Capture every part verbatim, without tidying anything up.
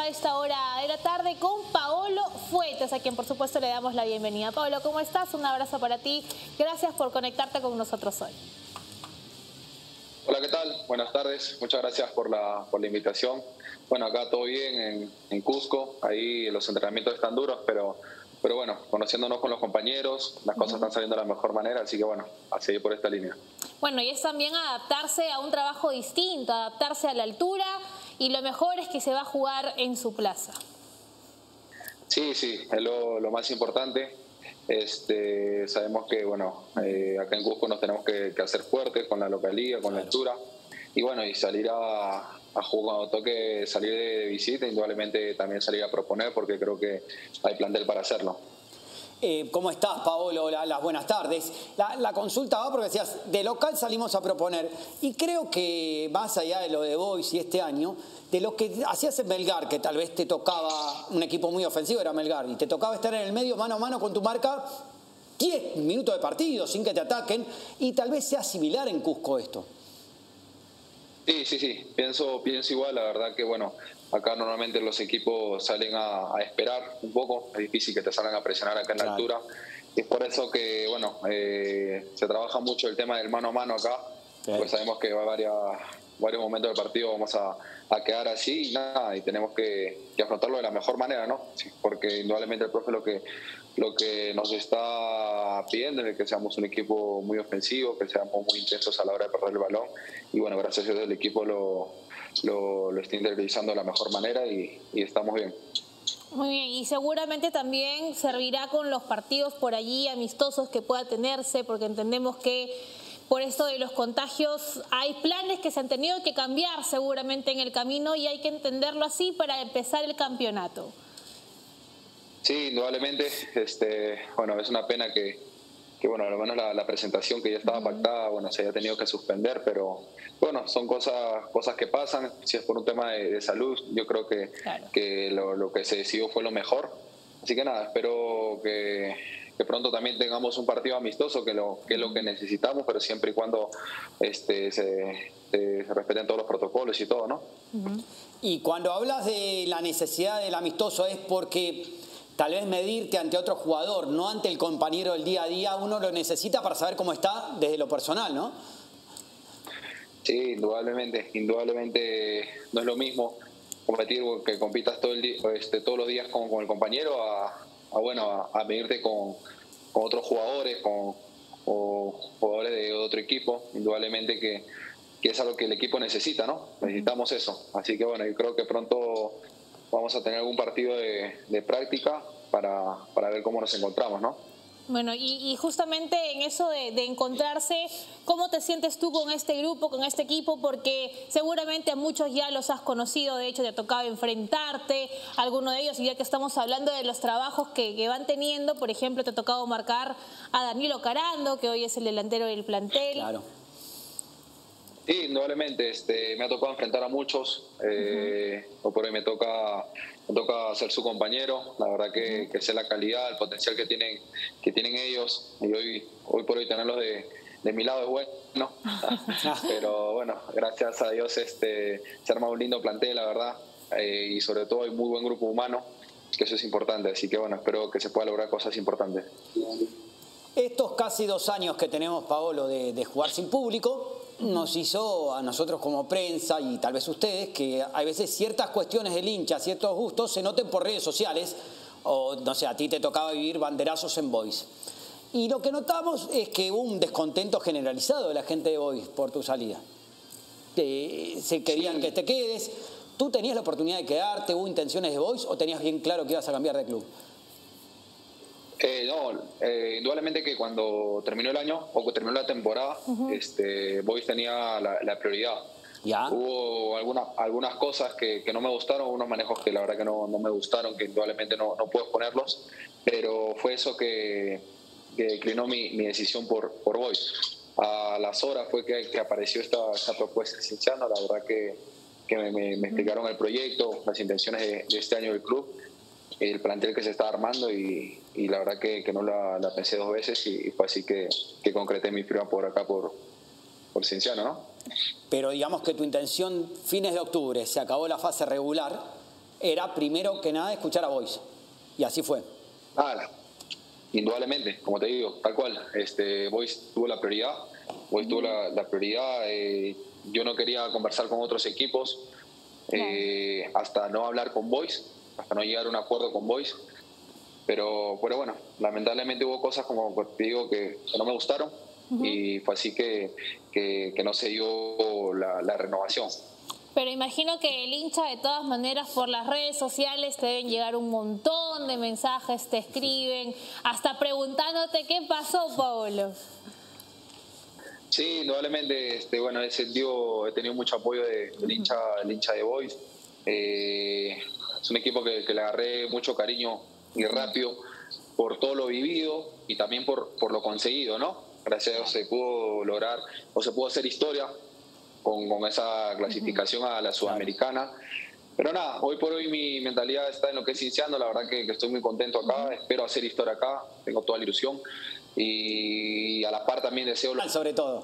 esta hora de la tarde con Paolo Fuentes, a quien por supuesto le damos la bienvenida. Paolo, ¿cómo estás? Un abrazo para ti. Gracias por conectarte con nosotros hoy. Hola, ¿qué tal? Buenas tardes. Muchas gracias por la, por la invitación. Bueno, acá todo bien en, en Cusco. Ahí los entrenamientos están duros, pero, pero bueno, conociéndonos con los compañeros, las cosas están saliendo de la mejor manera, así que bueno, a seguir por esta línea. Bueno, y es también adaptarse a un trabajo distinto, adaptarse a la altura, y lo mejor es que se va a jugar en su plaza. Sí, sí, es lo, lo más importante. Este, sabemos que bueno, eh, acá en Cusco nos tenemos que, que hacer fuertes con la localía, con claro. la altura, y bueno, y salir a, a jugar cuando toque salir de visita, indudablemente también salir a proponer, porque creo que hay plantel para hacerlo. Eh, ¿Cómo estás, Paolo? Hola, las buenas tardes. La, la consulta va porque decías, de local salimos a proponer, y creo que más allá de lo de Boys y este año, de lo que hacías en Melgar, que tal vez te tocaba un equipo muy ofensivo, era Melgar, y te tocaba estar en el medio mano a mano con tu marca diez minutos de partido sin que te ataquen, y tal vez sea similar en Cusco esto. Sí, sí, sí, pienso, pienso igual, la verdad que bueno, acá normalmente los equipos salen a, a esperar un poco, es difícil que te salgan a presionar acá en la claro. altura, y es por eso que bueno, eh, se trabaja mucho el tema del mano a mano acá, sí. Pues sabemos que va a varias, varios momentos del partido vamos a, a quedar así y nada, y tenemos que, que afrontarlo de la mejor manera, ¿no? Sí, porque indudablemente el profe lo que, lo que nos está pidiendo es que seamos un equipo muy ofensivo, que seamos muy intensos a la hora de perder el balón, y bueno, gracias a Dios el equipo lo, lo, lo está interiorizando de la mejor manera y, y estamos bien. Muy bien, y seguramente también servirá con los partidos por allí amistosos que pueda tenerse, porque entendemos que por esto de los contagios hay planes que se han tenido que cambiar seguramente en el camino, y hay que entenderlo así para empezar el campeonato. Sí, indudablemente, este, bueno, es una pena que, que bueno, al menos la, la presentación que ya estaba uh-huh. pactada, bueno, se haya tenido que suspender, pero bueno, son cosas, cosas que pasan. Si es por un tema de, de salud, yo creo que, claro. que lo, lo que se decidió fue lo mejor. Así que nada, espero que, que pronto también tengamos un partido amistoso, que, lo, que es lo que necesitamos, pero siempre y cuando este, se, se, se respeten todos los protocolos y todo, ¿no? Uh-huh. Y cuando hablas de la necesidad del amistoso es porque tal vez medirte ante otro jugador, no ante el compañero del día a día, uno lo necesita para saber cómo está desde lo personal, ¿no? Sí, indudablemente, indudablemente no es lo mismo competir, que compitas todo el día, este, todos los días con, con el compañero a, a bueno a, a medirte con, con otros jugadores, con o jugadores de otro equipo. Indudablemente que, que es algo que el equipo necesita, ¿no? Necesitamos eso. Así que bueno, yo creo que pronto vamos a tener algún partido de, de práctica para, para ver cómo nos encontramos, ¿no? Bueno, y, y justamente en eso de, de encontrarse, ¿cómo te sientes tú con este grupo, con este equipo? Porque seguramente a muchos ya los has conocido, de hecho te ha tocado enfrentarte a alguno de ellos, y ya que estamos hablando de los trabajos que, que van teniendo, por ejemplo, te ha tocado marcar a Danilo Carando, que hoy es el delantero del plantel. Claro. Sí, indudablemente, este, me ha tocado enfrentar a muchos, eh, uh-huh. o por hoy me toca, me toca ser su compañero. La verdad que, uh-huh. que sé la calidad, el potencial que tienen, que tienen ellos, y hoy, hoy por hoy tenerlos de, de mi lado es bueno, pero bueno, gracias a Dios este, se arma un lindo plantel, la verdad, eh, y sobre todo hay muy buen grupo humano, que eso es importante, así que bueno, espero que se pueda lograr cosas importantes. Estos casi dos años que tenemos, Paolo, de, de jugar sin público, nos hizo a nosotros como prensa, y tal vez ustedes, que a veces ciertas cuestiones del hincha, ciertos gustos, se noten por redes sociales, o no sé, a ti te tocaba vivir banderazos en Boys. Y lo que notamos es que hubo un descontento generalizado de la gente de Boys por tu salida. Eh, se querían sí. que te quedes. ¿Tú tenías la oportunidad de quedarte? ¿Hubo intenciones de Boys o tenías bien claro que ibas a cambiar de club? Eh, no, eh, indudablemente que cuando terminó el año o terminó la temporada, uh-huh. este, Boys tenía la, la prioridad. ¿Ya? Hubo algunas, algunas cosas que, que no me gustaron, unos manejos que la verdad que no, no me gustaron, que indudablemente no, no puedo exponerlos, pero fue eso que, que inclinó mi, mi decisión por, por Boys. A las horas fue que, que apareció esta, esta propuesta de Cienciano, la verdad que, que me, me, me explicaron el proyecto, las intenciones de, de este año del club, el plantel que se está armando, y, y la verdad que, que no la, la pensé dos veces, y, y fue así que, que concreté mi firma por acá por, por Cienciano, ¿no? Pero digamos que tu intención, fines de octubre, se acabó la fase regular, era primero que nada escuchar a Boys. Y así fue. Ah, indudablemente, como te digo, tal cual. Este, Boys tuvo la prioridad. Boys tuvo la, la prioridad. Eh, yo no quería conversar con otros equipos eh, hasta no hablar con Boys, hasta no llegar a un acuerdo con Boys. Pero, pero bueno, lamentablemente hubo cosas, como te digo, que, que no me gustaron. Uh-huh. Y fue así que, que, que no se dio la, la renovación. Pero imagino que el hincha, de todas maneras, por las redes sociales te deben llegar un montón de mensajes, te escriben, hasta preguntándote qué pasó, Paolo. Sí, indudablemente, este, bueno, he sentido, he tenido mucho apoyo de, del hincha, del hincha de Boys. Eh, es un equipo que, que le agarré mucho cariño y rápido por todo lo vivido y también por, por lo conseguido, ¿no? Gracias a Dios se pudo lograr o se pudo hacer historia con, con esa clasificación a la Sudamericana. Pero nada, hoy por hoy mi mentalidad está en lo que es Cienciano. La verdad que, que estoy muy contento acá, espero hacer historia acá, tengo toda la ilusión y a la par también deseo... Sobre todo.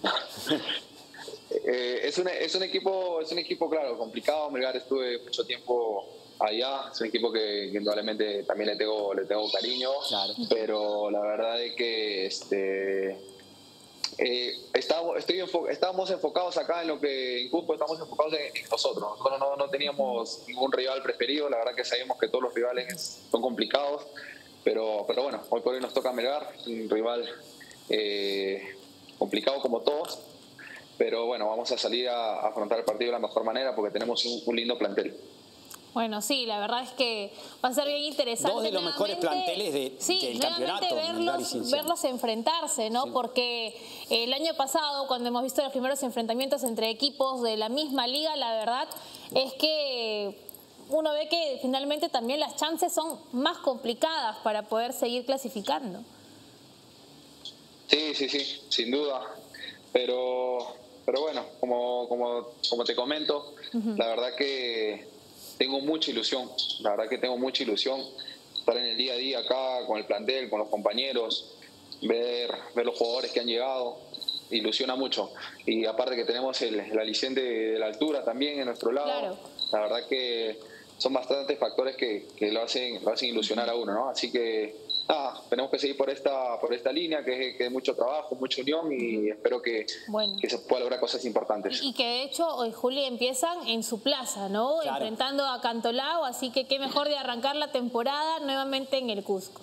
eh, es, un, es, un equipo, es un equipo, claro, complicado. Melgar estuve mucho tiempo allá, es un equipo que, que indudablemente también le tengo, le tengo cariño, claro. Pero la verdad es que este, eh, estamos, estoy enfo estábamos enfocados acá en lo que en Cusco, estamos enfocados en, en nosotros. Nosotros no, no teníamos ningún rival preferido, la verdad que sabemos que todos los rivales son complicados, pero, pero bueno, hoy por hoy nos toca Melgar, un rival eh, complicado como todos, pero bueno, vamos a salir a, a afrontar el partido de la mejor manera porque tenemos un, un lindo plantel. Bueno, sí, la verdad es que va a ser bien interesante. Dos de los mejores planteles de, sí, del campeonato. Verlos, verlos enfrentarse, ¿no? Sí. Porque el año pasado, cuando hemos visto los primeros enfrentamientos entre equipos de la misma liga, la verdad es que uno ve que finalmente también las chances son más complicadas para poder seguir clasificando. Sí, sí, sí, sin duda. Pero, pero bueno, como, como, como te comento, uh-huh. La verdad que tengo mucha ilusión, la verdad que tengo mucha ilusión estar en el día a día acá con el plantel, con los compañeros, ver, ver los jugadores que han llegado, ilusiona mucho. Y aparte que tenemos el, el aliciente de la altura también en nuestro lado, claro. La verdad que son bastantes factores que, que lo, hacen, lo hacen ilusionar a uno, ¿no? Así que nada, tenemos que seguir por esta, por esta línea, que es, que es mucho trabajo, mucha unión y espero que, bueno. que se pueda lograr cosas importantes. Y, y que de hecho hoy, Juli, empiezan en su plaza, ¿no? Claro. Enfrentando a Cantolao, así que qué mejor de arrancar la temporada nuevamente en el Cusco.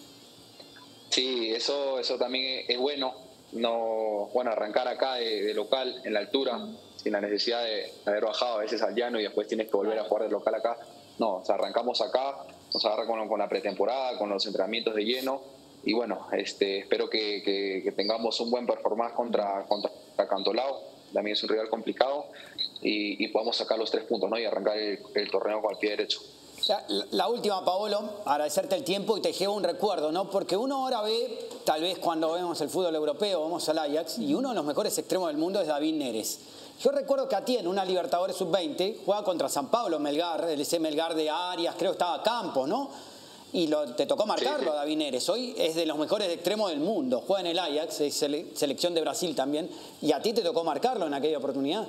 Sí, eso, eso también es bueno, no, bueno, arrancar acá de, de local, en la altura, uh-huh. sin la necesidad de haber bajado a veces al llano y después tienes que volver a jugar de local acá. No, o sea, arrancamos acá, nos agarra con, con la pretemporada, con los entrenamientos de lleno y bueno, este, espero que, que, que tengamos un buen performance contra, contra Cantolao, también es un rival complicado y, y podamos sacar los tres puntos, ¿no? Y arrancar el, el torneo con el pie derecho. La, la última, Paolo, agradecerte el tiempo y te llevo un recuerdo, ¿no? Porque uno ahora ve, tal vez cuando vemos el fútbol europeo, vamos al Ajax, y uno de los mejores extremos del mundo es David Neres. Yo recuerdo que a ti en una Libertadores sub veinte jugaba contra San Pablo, Melgar, el ese Melgar de Arias, creo que estaba Campos, ¿no? Y lo, te tocó marcarlo, sí, sí. A David Neres. Hoy es de los mejores extremos del mundo. Juega en el Ajax, es sele, selección de Brasil también. Y a ti te tocó marcarlo en aquella oportunidad.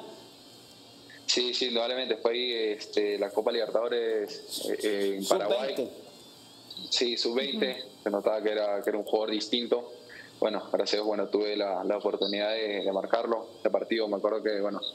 Sí, sí, indudablemente. Fue ahí este, la Copa Libertadores eh, en Paraguay. sub veinte. Sí, sub veinte. Uh-huh. Se notaba que era, que era un jugador distinto. Bueno, gracias a Dios, bueno, tuve la, la oportunidad de, de marcarlo. Este partido, me acuerdo que, bueno,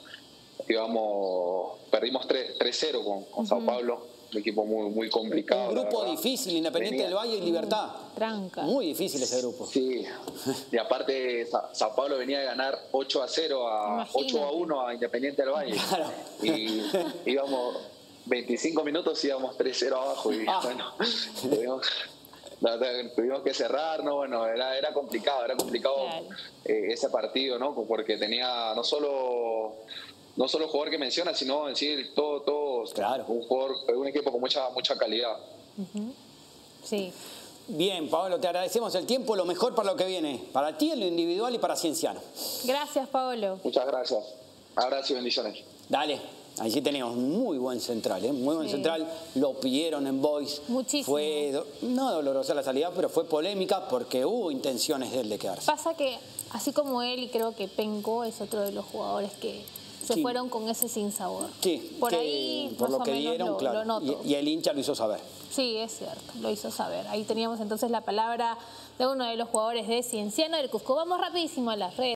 íbamos, perdimos tres cero con, con uh-huh. Sao Paulo, un equipo muy, muy complicado. Un grupo difícil, Independiente Venía. del Valle y Libertad. Tranca. Muy difícil ese grupo. Sí, y aparte Sao Paulo venía de ganar ocho a cero a Imagínate. ocho a uno a Independiente del Valle. Claro. Y íbamos veinticinco minutos, íbamos tres cero abajo y ah. bueno, tuvimos... tuvimos que cerrar, no, bueno, era, era complicado, era complicado claro. eh, ese partido, ¿no? Porque tenía no solo no solo el jugador que menciona, sino en sí todo, todo claro. un jugador, un equipo con mucha, mucha calidad. Uh-huh. Sí. Bien, Paolo, te agradecemos el tiempo, lo mejor para lo que viene, para ti en lo individual y para Cienciano. Gracias, Paolo. Muchas gracias. Abrazo y bendiciones. Dale. Allí tenemos muy buen central, ¿eh? Muy buen sí. central. Lo pidieron en Boys. Muchísimo. Fue, do, no dolorosa la salida, pero fue polémica porque hubo intenciones de él de quedarse. Pasa que, así como él, y creo que Penco es otro de los jugadores que se sí. fueron con ese sinsabor. Sí, por que, ahí por más lo o que menos dieron, lo, claro. lo noto. Y, y el hincha lo hizo saber. Sí, es cierto, lo hizo saber. Ahí teníamos entonces la palabra de uno de los jugadores de Cienciano del Cusco. Vamos rapidísimo a las redes.